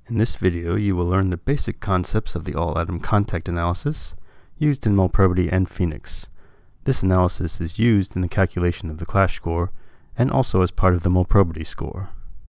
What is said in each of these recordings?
In this video, you will learn the basic concepts of the all-atom contact analysis used in MolProbity and PHENIX. This analysis is used in the calculation of the clash score and also as part of the MolProbity score.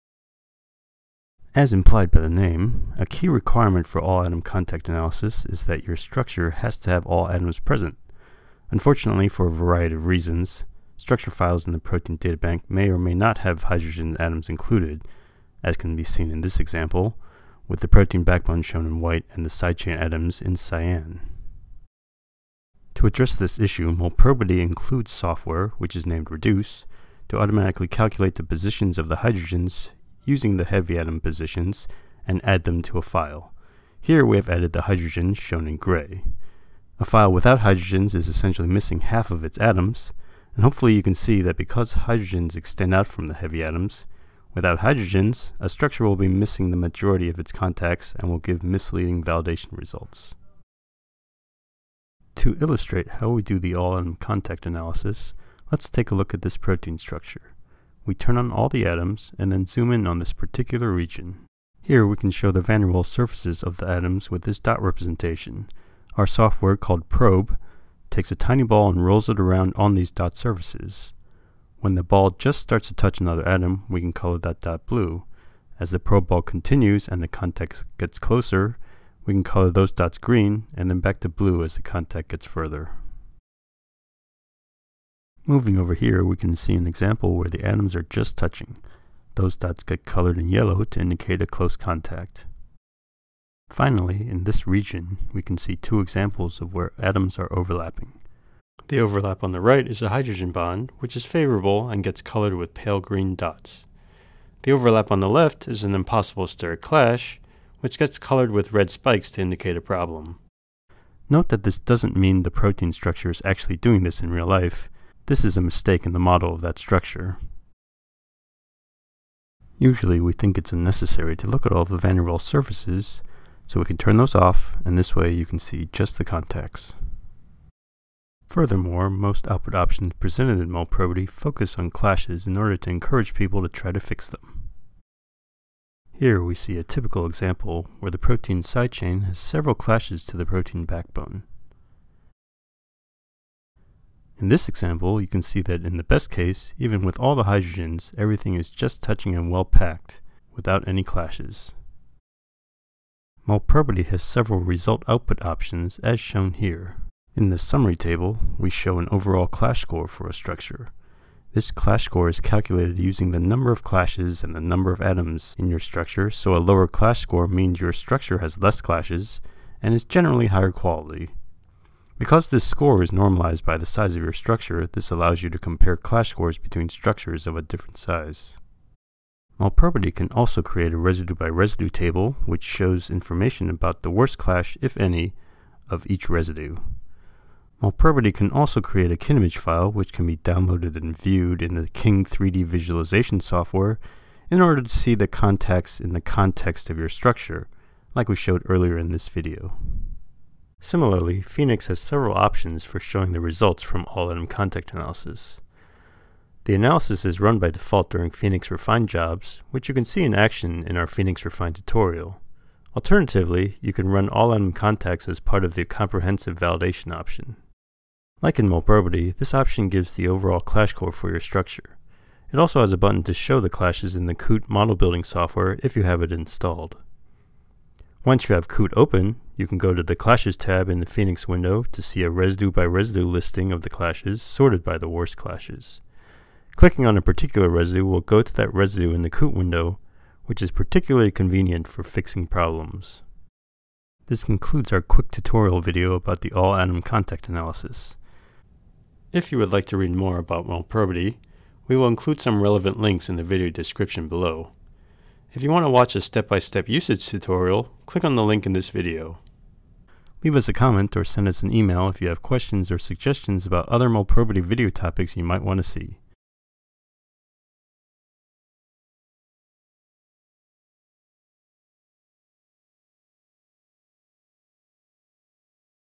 As implied by the name, a key requirement for all-atom contact analysis is that your structure has to have all atoms present. Unfortunately, for a variety of reasons, structure files in the protein databank may or may not have hydrogen atoms included, as can be seen in this example, with the protein backbone shown in white and the side chain atoms in cyan. To address this issue, MolProbity includes software, which is named Reduce, to automatically calculate the positions of the hydrogens using the heavy atom positions and add them to a file. Here we have added the hydrogen shown in gray. A file without hydrogens is essentially missing half of its atoms, and hopefully you can see that because hydrogens extend out from the heavy atoms, without hydrogens, a structure will be missing the majority of its contacts and will give misleading validation results. To illustrate how we do the all-atom contact analysis, let's take a look at this protein structure. We turn on all the atoms and then zoom in on this particular region. Here we can show the van der Waals surfaces of the atoms with this dot representation. Our software called Probe takes a tiny ball and rolls it around on these dot surfaces. When the ball just starts to touch another atom, we can color that dot blue. As the probe ball continues and the contact gets closer, we can color those dots green and then back to blue as the contact gets further. Moving over here, we can see an example where the atoms are just touching. Those dots get colored in yellow to indicate a close contact. Finally, in this region, we can see two examples of where atoms are overlapping. The overlap on the right is a hydrogen bond, which is favorable and gets colored with pale green dots. The overlap on the left is an impossible steric clash, which gets colored with red spikes to indicate a problem. Note that this doesn't mean the protein structure is actually doing this in real life. This is a mistake in the model of that structure. Usually we think it's unnecessary to look at all the van der Waals surfaces, so we can turn those off, and this way you can see just the contacts. Furthermore, most output options presented in MolProbity focus on clashes in order to encourage people to try to fix them. Here we see a typical example where the protein side chain has several clashes to the protein backbone. In this example, you can see that in the best case, even with all the hydrogens, everything is just touching and well packed, without any clashes. MolProbity has several result output options as shown here. In the summary table, we show an overall clash score for a structure. This clash score is calculated using the number of clashes and the number of atoms in your structure, so a lower clash score means your structure has less clashes and is generally higher quality. Because this score is normalized by the size of your structure, this allows you to compare clash scores between structures of a different size. MolProbity can also create a residue by residue table, which shows information about the worst clash, if any, of each residue. MolProbity can also create a KINimage file which can be downloaded and viewed in the King 3D visualization software in order to see the contacts in the context of your structure, like we showed earlier in this video. Similarly, PHENIX has several options for showing the results from all-atom contact analysis. The analysis is run by default during PHENIX Refine jobs, which you can see in action in our PHENIX Refine tutorial. Alternatively, you can run all-atom contacts as part of the comprehensive validation option. Like in MolProbity, this option gives the overall clash score for your structure. It also has a button to show the clashes in the Qt model building software if you have it installed. Once you have Qt open, you can go to the Clashes tab in the PHENIX window to see a residue by residue listing of the clashes sorted by the worst clashes. Clicking on a particular residue will go to that residue in the Qt window, which is particularly convenient for fixing problems. This concludes our quick tutorial video about the all-atom contact analysis. If you would like to read more about MolProbity, we will include some relevant links in the video description below. If you want to watch a step-by-step usage tutorial, click on the link in this video. Leave us a comment or send us an email if you have questions or suggestions about other MolProbity video topics you might want to see.